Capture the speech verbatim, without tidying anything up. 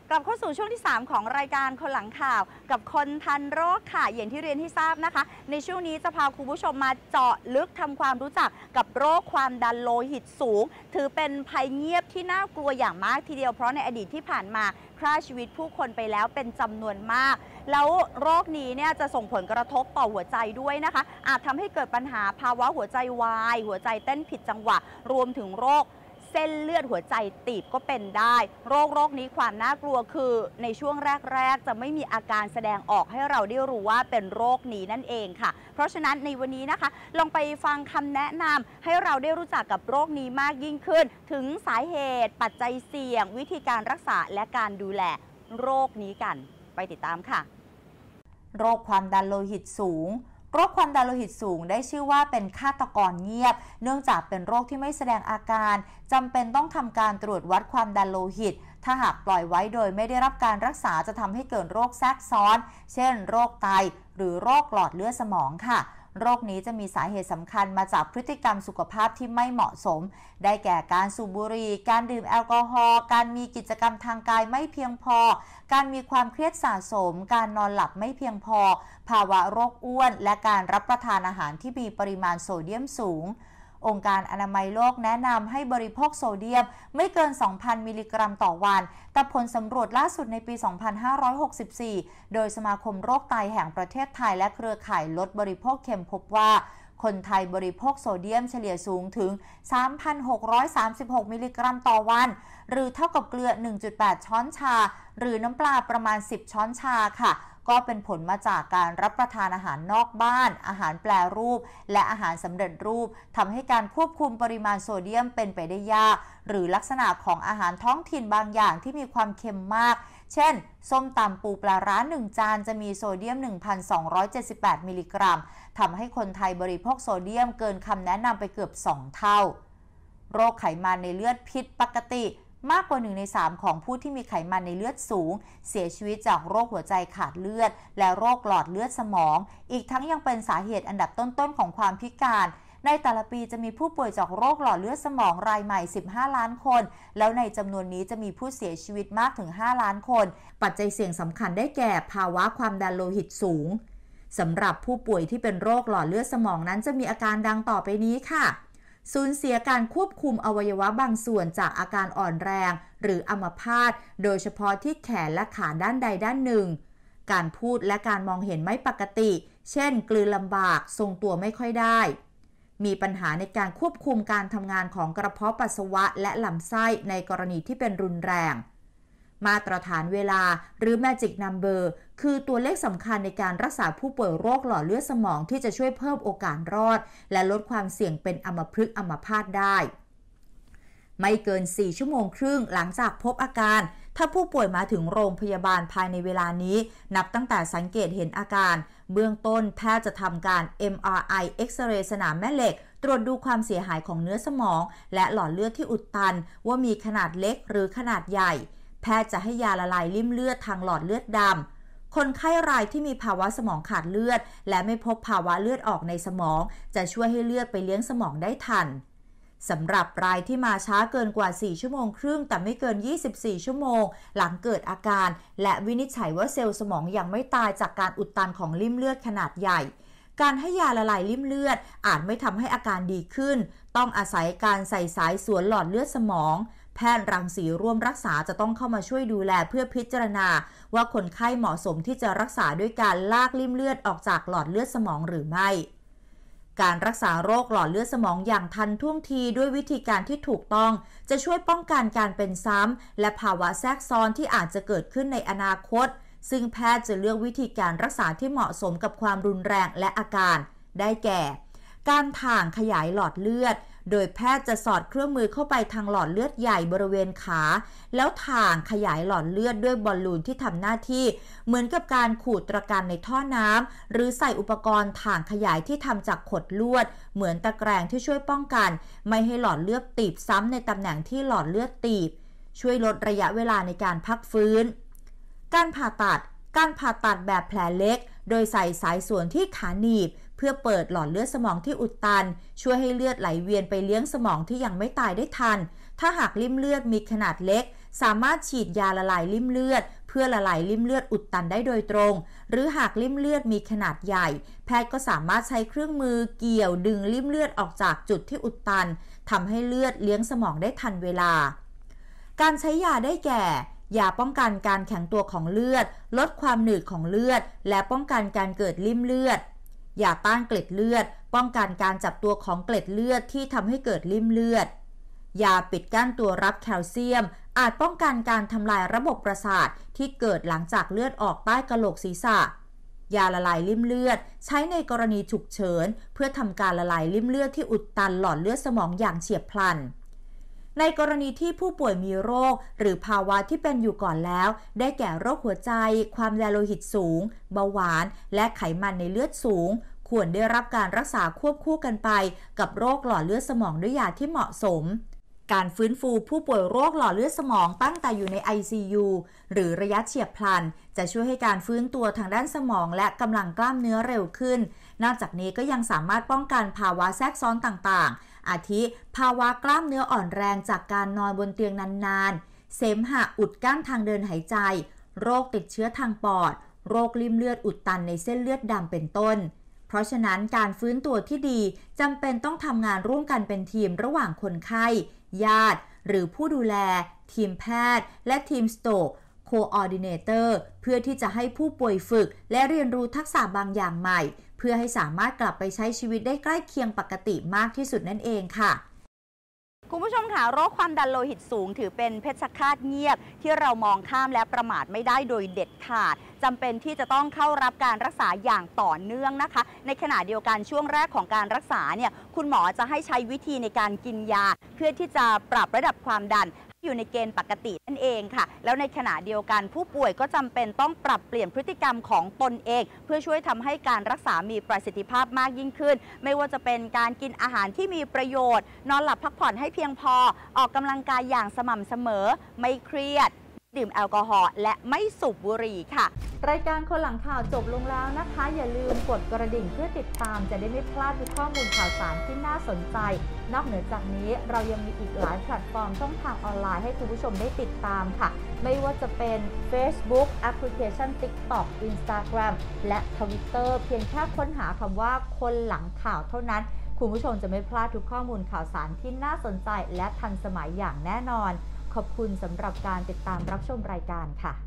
กลับเข้าสู่ช่วงที่สามของรายการคนหลังข่าวกับคนทันโรคค่ะอย่างที่เรียนที่ทราบนะคะในช่วงนี้จะพาคุณผู้ชมมาเจาะลึกทำความรู้จักกับโรคความดันโลหิตสูงถือเป็นภัยเงียบที่น่ากลัวอย่างมากทีเดียวเพราะในอดีตที่ผ่านมาฆ่าชีวิตผู้คนไปแล้วเป็นจำนวนมากแล้วโรคนี้เนี่ยจะส่งผลกระทบต่อหัวใจด้วยนะคะอาจทำให้เกิดปัญหาภาวะหัวใจวายหัวใจเต้นผิดจังหวะรวมถึงโรคเส้นเลือดหัวใจตีบก็เป็นได้โรคโรคนี้ความน่ากลัวคือในช่วงแรกๆจะไม่มีอาการแสดงออกให้เราได้รู้ว่าเป็นโรคนี้นั่นเองค่ะเพราะฉะนั้นในวันนี้นะคะลองไปฟังคำแนะนำให้เราได้รู้จักกับโรคนี้มากยิ่งขึ้นถึงสาเหตุปัจจัยเสี่ยงวิธีการรักษาและการดูแลโรคนี้กันไปติดตามค่ะโรคความดันโลหิตสูงโรคความดันโลหิตสูงได้ชื่อว่าเป็นฆาตกรเงียบเนื่องจากเป็นโรคที่ไม่แสดงอาการจำเป็นต้องทำการตรวจวัดความดันโลหิตถ้าหากปล่อยไว้โดยไม่ได้รับการรักษาจะทำให้เกิดโรคแทรกซ้อนเช่นโรคไตหรือโรคหลอดเลือดสมองค่ะโรคนี้จะมีสาเหตุสำคัญมาจากพฤติกรรมสุขภาพที่ไม่เหมาะสมได้แก่การสูบบุหรี่การดื่มแอลกอฮอล์การมีกิจกรรมทางกายไม่เพียงพอการมีความเครียดสะสมการนอนหลับไม่เพียงพอภาวะโรคอ้วนและการรับประทานอาหารที่มีปริมาณโซเดียมสูงองค์การอนามัยโลกแนะนำให้บริโภคโซเดียมไม่เกิน สองพัน มิลลิกรัมต่อวันแต่ผลสำรวจล่าสุดในปี สองพันห้าร้อยหกสิบสี่ โดยสมาคมโรคไตแห่งประเทศไทยและเครือข่ายลดบริโภคเค็มพบว่าคนไทยบริโภคโซเดียมเฉลี่ยสูงถึง สามพันหกร้อยสามสิบหก มิลลิกรัมต่อวันหรือเท่ากับเกลือ หนึ่งจุดแปด ช้อนชาหรือน้ำปลาประมาณ สิบ ช้อนชาค่ะก็เป็นผลมาจากการรับประทานอาหารนอกบ้านอาหารแปรรูปและอาหารสำเร็จรูปทำให้การควบคุมปริมาณโซเดียมเป็นไปได้ยากหรือลักษณะของอาหารท้องถิ่นบางอย่างที่มีความเค็มมากเช่นส้มตำปูปลาร้าหนึ่งจานจะมีโซเดียม หนึ่งพันสองร้อยเจ็ดสิบแปด มิลลิกรัมทำให้คนไทยบริโภคโซเดียมเกินคำแนะนำไปเกือบสองเท่าโรคไขมันในเลือดผิดปกติมากกว่าหนึ่งในสามของผู้ที่มีไขมันในเลือดสูงเสียชีวิตจากโรคหัวใจขาดเลือดและโรคหลอดเลือดสมองอีกทั้งยังเป็นสาเหตุอันดับต้นๆของความพิการในแต่ละปีจะมีผู้ป่วยจากโรคหลอดเลือดสมองรายใหม่สิบห้าล้านคนแล้วในจำนวนนี้จะมีผู้เสียชีวิตมากถึงห้าล้านคนปัจจัยเสี่ยงสำคัญได้แก่ภาวะความดันโลหิตสูงสำหรับผู้ป่วยที่เป็นโรคหลอดเลือดสมองนั้นจะมีอาการดังต่อไปนี้ค่ะสูญเสียการควบคุมอวัยวะบางส่วนจากอาการอ่อนแรงหรืออัมพาตโดยเฉพาะที่แขนและขาด้านใดด้านหนึ่งการพูดและการมองเห็นไม่ปกติเช่นกลืนลำบากทรงตัวไม่ค่อยได้มีปัญหาในการควบคุมการทำงานของกระเพาะปัสสาวะและลำไส้ในกรณีที่เป็นรุนแรงมาตรฐานเวลาหรือ Magic Number คือตัวเลขสำคัญในการรักษาผู้ป่วยโรคหลอดเลือดสมองที่จะช่วยเพิ่มโอกาสรอดและลดความเสี่ยงเป็นอัมพฤกษ์อัมพาตได้ไม่เกินสี่ชั่วโมงครึ่งหลังจากพบอาการถ้าผู้ป่วยมาถึงโรงพยาบาลภายในเวลานี้นับตั้งแต่สังเกตเห็นอาการเบื้องต้นแพทย์จะทำการ เอ็ม อาร์ ไอ เอ็กซเรย์สนามแม่เหล็กตรวจดูความเสียหายของเนื้อสมองและหลอดเลือดที่อุดตันว่ามีขนาดเล็กหรือขนาดใหญ่แพทย์จะให้ยาละลายริ่มเลือดทางหลอดเลือดดำคนไข้รายที่มีภาวะสมองขาดเลือดและไม่พบภาวะเลือดออกในสมองจะช่วยให้เลือดไปเลี้ยงสมองได้ทันสำหรับรายที่มาช้าเกินกว่าสี่ชั่วโมงครึ่งแต่ไม่เกินยี่สิบสี่ชั่วโมงหลังเกิดอาการและวินิจฉัยว่าเซลล์สมองยังไม่ตายจากการอุดตันของริ่มเลือดขนาดใหญ่การให้ยาละลายริ่มเลือดอาจไม่ทำให้อาการดีขึ้นต้องอาศัยการใส่สายสวนหลอดเลือดสมองแพทย์รังสีร่วมรักษาจะต้องเข้ามาช่วยดูแลเพื่อพิจารณาว่าคนไข้เหมาะสมที่จะรักษาด้วยการลากริ่มเลือดออกจากหลอดเลือดสมองหรือไม่การรักษาโรคหลอดเลือดสมองอย่างทันท่วงทีด้วยวิธีการที่ถูกต้องจะช่วยป้องกันการเป็นซ้ำและภาวะแทรกซ้อนที่อาจจะเกิดขึ้นในอนาคตซึ่งแพทย์จะเลือกวิธีการรักษาที่เหมาะสมกับความรุนแรงและอาการได้แก่การถ่างขยายหลอดเลือดโดยแพทย์จะสอดเครื่องมือเข้าไปทางหลอดเลือดใหญ่บริเวณขาแล้วถ่างขยายหลอดเลือดด้วยบอลลูนที่ทำหน้าที่เหมือนกับการขูดตะกันในท่อน้ำหรือใส่อุปกรณ์ถ่างขยายที่ทำจากขดลวดเหมือนตะแกรงที่ช่วยป้องกันไม่ให้หลอดเลือดตีบซ้ำในตำแหน่งที่หลอดเลือดตีบช่วยลดระยะเวลาในการพักฟื้นการผ่าตัดการผ่าตัดแบบแผลเล็กโดยใส่สายส่วนที่ขาหนีบเพื่อเปิดหลอดเลือดสมองที่อุดตันช่วยให้เลือดไหลเวียนไปเลี้ยงสมองที่ยังไม่ตายได้ทันถ้าหากริ่มเลือดมีขนาดเล็กสามารถฉีดยาละลายริ่มเลือดเพื่อละลายริ่มเลือดอุดตันได้โดยตรงหรือหากริ่มเลือดมีขนาดใหญ่แพทย์ก็สามารถใช้เครื่องมือเกี่ยวดึงริ่มเลือดออกจากจุดที่อุดตันทำให้เลือดเลี้ยงสมองได้ทันเวลาการใช้ยาได้แก่ยาป้องกันการแข็งตัวของเลือดลดความหนืดของเลือดและป้องกันการเกิดริ่มเลือดยาต้านเกล็ดเลือดป้องกันการจับตัวของเกล็ดเลือดที่ทำให้เกิดริ่มเลือดยาปิดกั้นตัวรับแคลเซียมอาจป้องกันการทำลายระบบประสาทที่เกิดหลังจากเลือดออกใต้กะโหลกศีรษะยาละลายริ่มเลือดใช้ในกรณีฉุกเฉินเพื่อทำการละลายริ่มเลือดที่อุดตันหลอดเลือดสมองอย่างเฉียบพลันในกรณีที่ผู้ป่วยมีโรคหรือภาวะที่เป็นอยู่ก่อนแล้วได้แก่โรคหัวใจความดันโลหิตสูงเบาหวานและไขมันในเลือดสูงควรได้รับการรักษาควบคู่กันไปกับโรคหลอดเลือดสมองด้วยยาที่เหมาะสมการฟื้นฟูผู้ป่วยโรคหลอดเลือดสมองตั้งแต่อยู่ใน ไอ ซี ยู หรือระยะเฉียบพลันจะช่วยให้การฟื้นตัวทางด้านสมองและกำลังกล้ามเนื้อเร็วขึ้นนอกจากนี้ก็ยังสามารถป้องกันภาวะแทรกซ้อนต่างๆอาทิภาวะกล้ามเนื้ออ่อนแรงจากการนอนบนเตียงนานๆเสมหะอุดกั้นทางเดินหายใจโรคติดเชื้อทางปอดโรคริ่มเลือดอุดตันในเส้นเลือดดำเป็นต้นเพราะฉะนั้นการฟื้นตัวที่ดีจำเป็นต้องทำงานร่วมกันเป็นทีมระหว่างคนไข้ญาติหรือผู้ดูแลทีมแพทย์และทีมสโตรกโคออร์ดิเนเตอร์เพื่อที่จะให้ผู้ป่วยฝึกและเรียนรู้ทักษะบางอย่างใหม่เพื่อให้สามารถกลับไปใช้ชีวิตได้ใกล้เคียงปกติมากที่สุดนั่นเองค่ะคุณผู้ชมค่ะโรคความดันโลหิตสูงถือเป็นเพชฌฆาตเงียบที่เรามองข้ามและประมาทไม่ได้โดยเด็ดขาดจำเป็นที่จะต้องเข้ารับการรักษาอย่างต่อเนื่องนะคะในขณะเดียวกันช่วงแรกของการรักษาเนี่ยคุณหมอจะให้ใช้วิธีในการกินยาเพื่อที่จะปรับระดับความดันอยู่ในเกณฑ์ปกตินั่นเองค่ะแล้วในขณะเดียวกันผู้ป่วยก็จำเป็นต้องปรับเปลี่ยนพฤติกรรมของตนเองเพื่อช่วยทำให้การรักษามีประสิทธิภาพมากยิ่งขึ้นไม่ว่าจะเป็นการกินอาหารที่มีประโยชน์นอนหลับพักผ่อนให้เพียงพอออกกำลังกายอย่างสม่ำเสมอไม่เครียดดื่มแอลกอฮอล์และไม่สูบบุหรี่ค่ะรายการคนหลังข่าวจบลงแล้วนะคะอย่าลืมกดกระดิ่งเพื่อติดตามจะได้ไม่พลาดทุกข้อมูลข่าวสารที่น่าสนใจนอกเหนือจากนี้เรายังมีอีกหลายแพลตฟอร์มช่องทางออนไลน์ให้คุณผู้ชมได้ติดตามค่ะไม่ว่าจะเป็น Facebook แอปพลิเคชัน TikTok Instagram และ Twitter เพียงแค่ค้นหาคำว่าคนหลังข่าวเท่านั้นคุณผู้ชมจะไม่พลาดทุกข้อมูลข่าวสารที่น่าสนใจและทันสมัยอย่างแน่นอนขอบคุณสำหรับการติดตามรับชมรายการค่ะ